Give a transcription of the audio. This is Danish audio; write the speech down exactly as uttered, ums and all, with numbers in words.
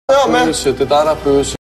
Devam et. Følelse, det er dig, der er følelse.